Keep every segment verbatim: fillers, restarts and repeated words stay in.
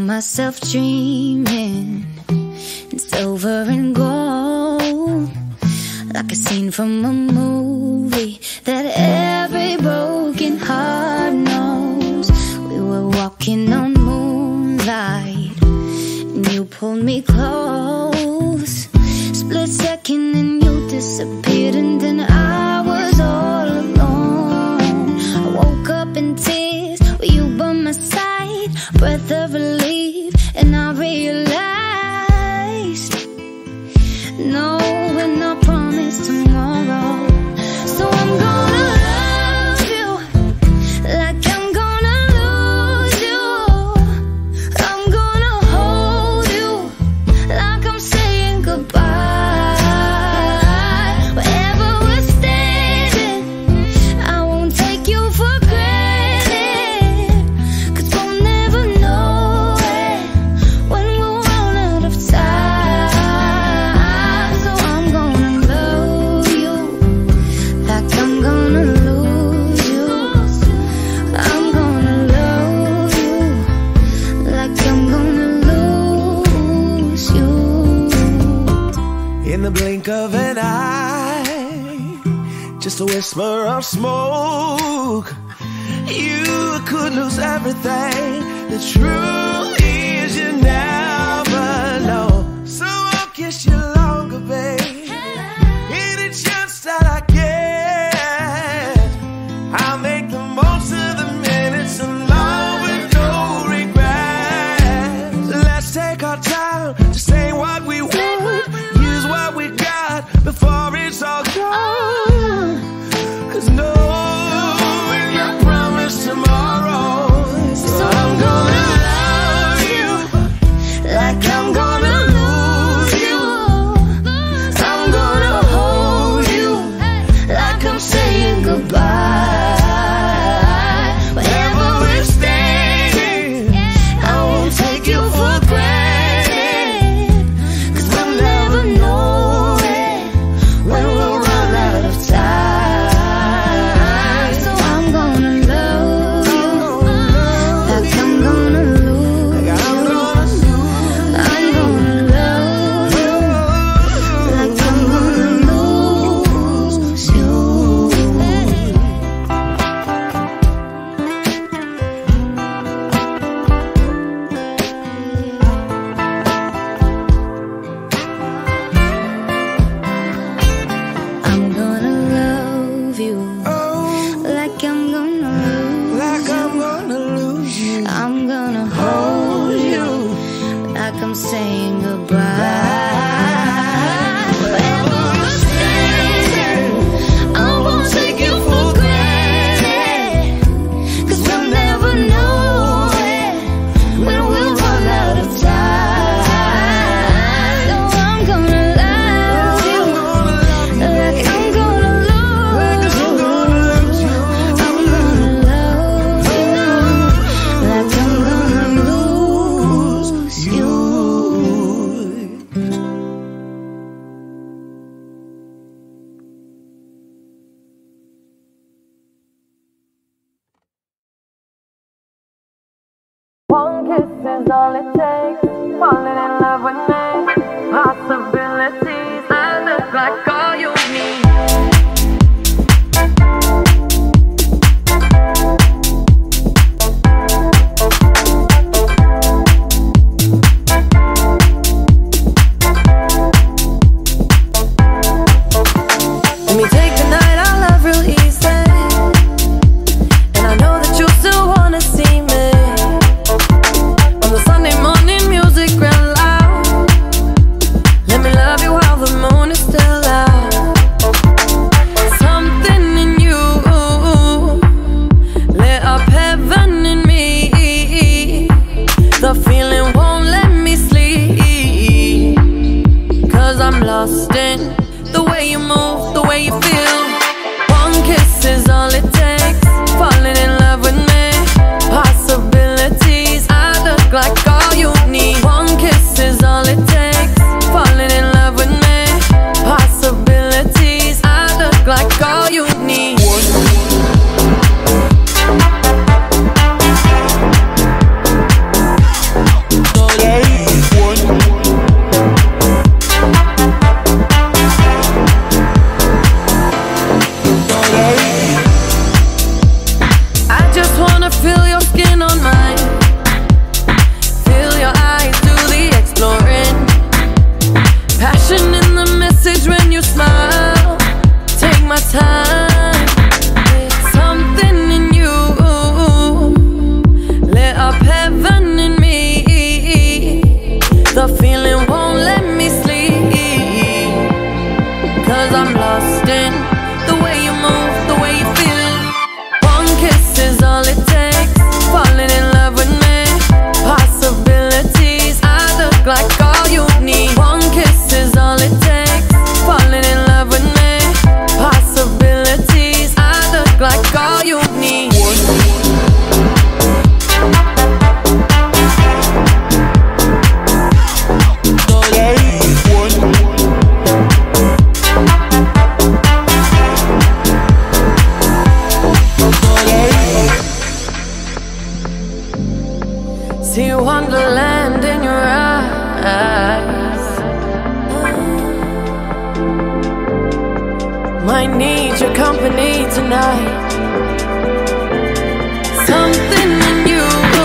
myself dreaming in silver and gold, like a scene from a movie that every broken heart knows. We were walking on moonlight and you pulled me close. Split second and you disappeared, and then I was all alone. I woke up in tears with you by my side, breath of relief, and I realized no, we're not promised tomorrow. So I'm gonna love you like I'm gonna lose you. I'm gonna hold you like I'm saying goodbye. Wherever we're standing, I won't take you for granted, 'cause we'll never know it when we'll run out of time. So I'm gonna love you like I'm gonna lose you. I'm gonna love you like I'm gonna lose you. In the blink of an eye, just a whisper of smoke, you could lose everything. The truth is you never know. So I'll kiss you longer, babe. Any chance that I get, I'll make the most of the minutes alone with no regrets. Let's take our time to say what we want, use what we got before it's all gone. 'Cause no, we're not promised tomorrow. So I'm gonna love you like I'm gonna lose you. I'm gonna hold you like I'm saying goodbye. Wherever we're standing, I won't take you for granted, 'cause we'll never know it when we'll run out of time. So I'm gonna love you like I'm gonna lose you. I'm gonna love you like I'm gonna lose you. I'm gonna love you like I'm gonna lose Like I'm gonna lose you. I'm gonna hold you like I'm saying goodbye. Wherever we're standing, I won't take you for granted, 'cause we'll never know it when we'll run out of time. So I'm gonna love you like I'm gonna lose you. I'm gonna love you like I'm gonna lose you. One kiss is all it takes, falling in love with me. Possibilities, I look like all you need. Let me take the night, I love real easy, and I know that you still wanna see me. On the Sunday morning, music real loud, See wonderland in your eyes. Might need your company tonight. Something in you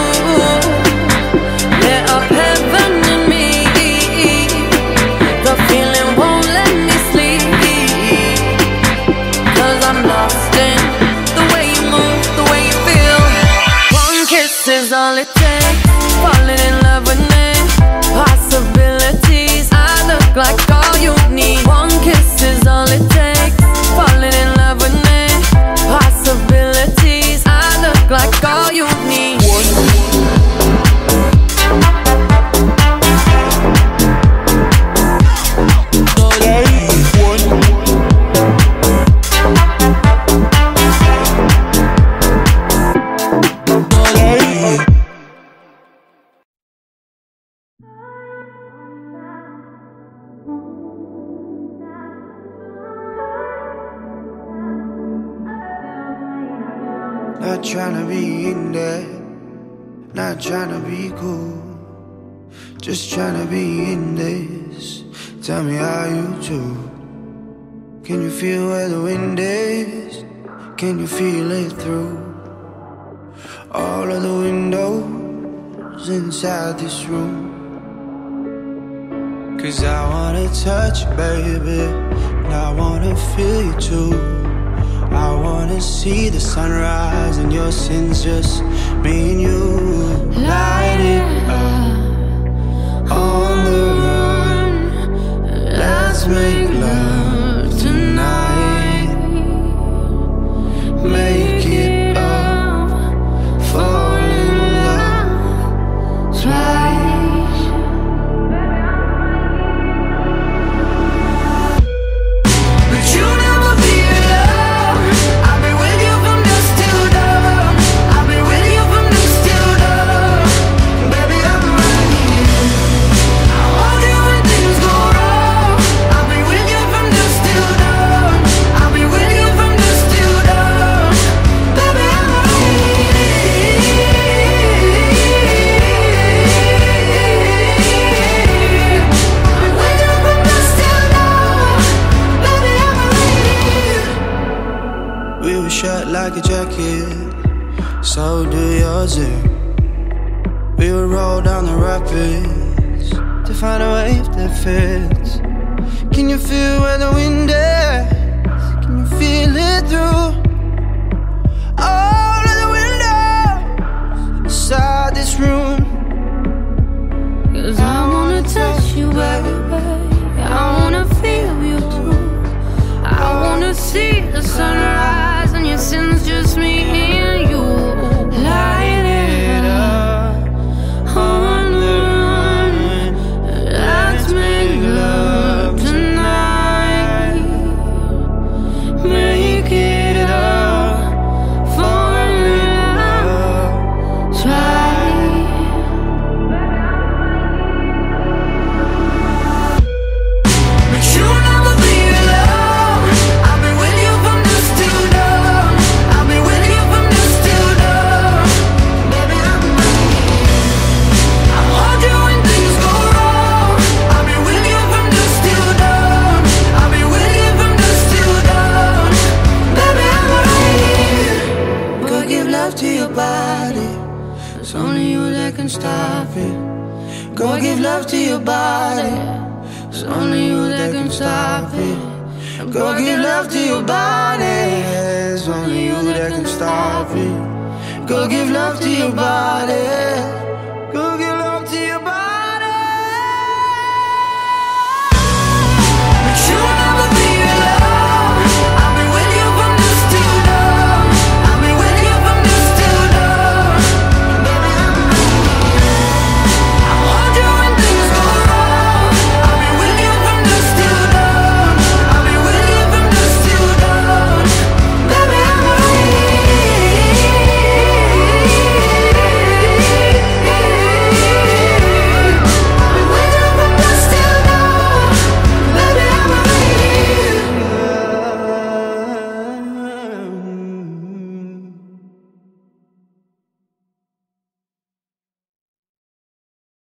lit up heaven in me. The feeling won't let me sleep, 'cause I'm lost in the way you move, the way you feel. One kiss is all it takes. Falling in love with me. Possibilities, I look like all you need. One kiss is all it takes. Falling in love with me. Possibilities, I look like all you need. Not tryna be in there, not tryna be cool, just tryna be in this. Tell me how you do. Can you feel where the wind is? Can you feel it through all of the windows inside this room? 'Cause I wanna touch you, baby, and I wanna feel you too. I wanna see the sunrise and your sins, just me and you. Light it up on the run. Let's make love tonight. Make it up, fall in love twice. But you never be alone. I'll be with you from dusk till dawn. I'll be with you from dusk till dawn. Baby, I'm right here. I want you when things go wrong. I'll be with you from dusk till dawn. I'll be with you from dusk till dawn. Baby, I'm right here. I'm with you from dusk till dawn. Baby, I'm right here. We were shut like a jacket, so do yours. eh? We would roll down the rapids to find a wave that fits. Can you feel where the wind is? Can you feel it through all of the windows inside this room? 'Cause I wanna touch you, baby. I wanna feel you too. I wanna see the sunrise and your sins, just me and you. Light it up on the run. Let's make love tonight. Make it up, fall in love twice. But you'll never be alone. I'll be with you from dusk till dawn. I'll be with you from dusk till dawn. Baby, I'm right here. I want you when things go wrong. I'll be with you from dusk till dawn. I'll be with you from dusk till dawn. Baby, I'm right here. Go give love to your body. It's only you that can stop it. Go give love to your body. It's only you that can stop it. Go give love to your body. It's only you that can stop it. Go give love to your body.